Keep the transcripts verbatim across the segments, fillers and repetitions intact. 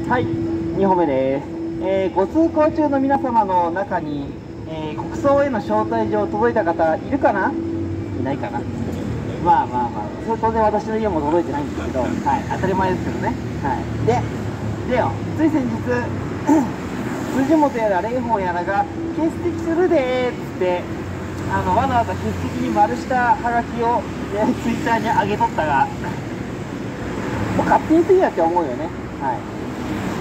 はい、にほんめです。えー、ご通行中の皆様の中に、えー、国葬への招待状届いた方いるかな？いないかな？まあまあまあ、それ当然私の家も届いてないんですけど、はい、当たり前ですけどね。はい、で、でよ、つい先日、辻元やら蓮舫やらが欠席するでーっつって、あのわざわざ欠席に丸したハガキを、えー、ツイッターに上げとったが、もう勝手にすぎやって思うよね。はい。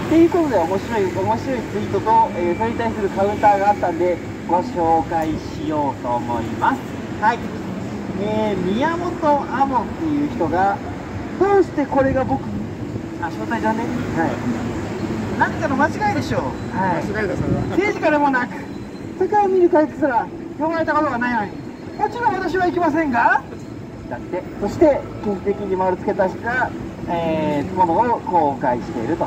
っていうことで面白い面白いツイートと、えー、それに対するカウンターがあったんでご紹介しようと思います。はい。えー、宮本亞門っていう人がどうしてこれが僕あ招待状ね。はい。何かの間違いでしょう。はい。間違いだそれは。政治家でもなく世界を見る会すら呼ばれたことがないのにもちろん私は行きませんがだって。そして欠席に丸つけたしかえー、ものを公開していると。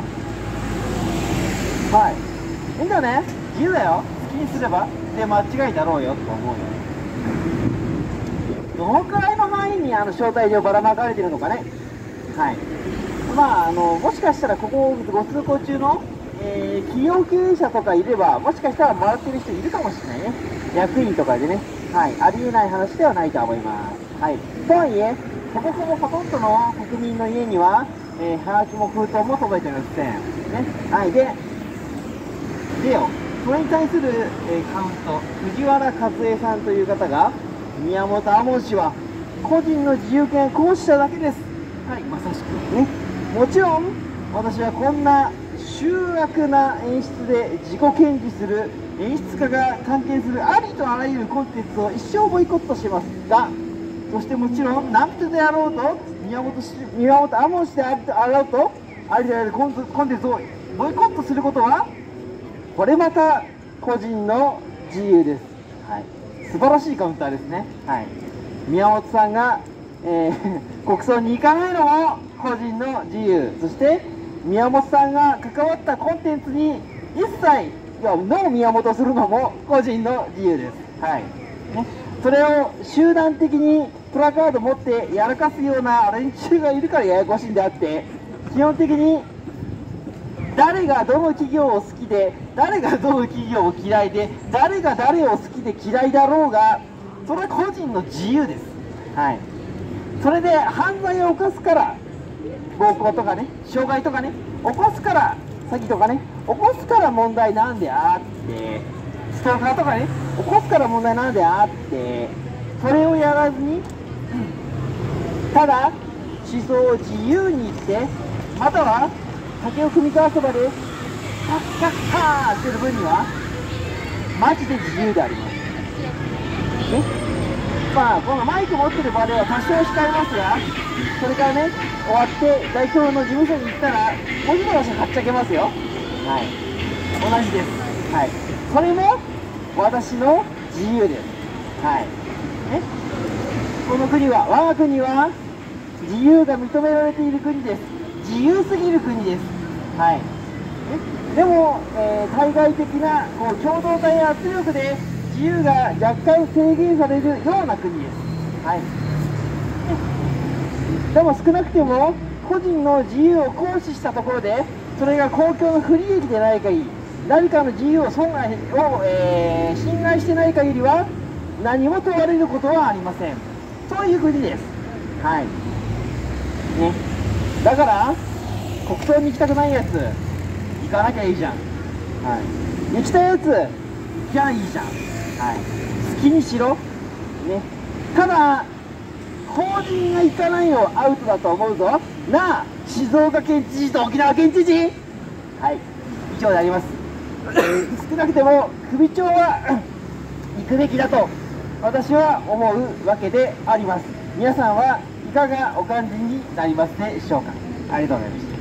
はい、いいんだね、自由だよ、好きにすれば。で間違いだろうよと思うよ。どのくらいの範囲にあの招待状ばらまかれてるのかね。はい、まああのもしかしたらここご通行中の、えー、企業経営者とかいればもしかしたらもらってる人いるかもしれないね。役員とかでね、はい、ありえない話ではないと思います。はい、とはいえそもそもほとんどの国民の家には、えー、はがきも封筒も届いてません。ね。はい。で、でよ、それに対する、えー、カウント、藤原和恵さんという方が、宮本亞門氏は、個人の自由権行使者だけです。はい、まさしく。ね。もちろん、私はこんな醜悪な演出で自己顕示する演出家が関係するありとあらゆるコンテンツを一生ボイコットしますが、そしてもちろん何人であろうと宮本氏宮本亞門氏であろうとありとあらゆるコンテンツをボイコットすることはこれまた個人の自由です。はい、素晴らしいカウンターですね。はい、宮本さんが、えー、国葬に行かないのも個人の自由、そして宮本さんが関わったコンテンツに一切ノー宮本するのも個人の自由です。はい、ね、それを集団的にプラカード持ってやらかすような連中がいるからややこしいんであって、基本的に誰がどの企業を好きで誰がどの企業を嫌いで誰が誰を好きで嫌いだろうがそれは個人の自由です。はい、それで犯罪を犯すから暴行とかね傷害とかね起こすから詐欺とかね起こすから問題なんであってストーカーとかね起こすから問題なんであってそれをやらずにただ思想を自由に言ってまたは竹を踏み交わす場でカッカッカーってる分にはマジで自由であります。ね、まあこのマイク持ってる場では多少控えますがそれからね終わって代表の事務所に行ったらもちろん私はっちゃけますよ。はい、同じです。はい、それも私の自由です。はい、ね、この国は我が国は自由が認められている国です。自由すぎる国です。はい、ね、でも、えー、対外的なこう共同体圧力で自由が若干制限されるような国です。はい、ね、でも少なくても個人の自由を行使したところでそれが公共の不利益でない限り誰かの自由を損害を、えー、侵害してない限りは何も問われることはありません。そういう国です。はい、ね、だから国葬に行きたくないやつ行かなきゃいいじゃん。はい、行きたいやつ行きゃいいじゃん。はい、好きにしろ、ね、ただ法人が行かないのアウトだと思うぞなあ静岡県知事と沖縄県知事。はい、以上であります。少なくても首長は行くべきだと私は思うわけであります。皆さんはいかがお感じになりますでしょうか。ありがとうございました。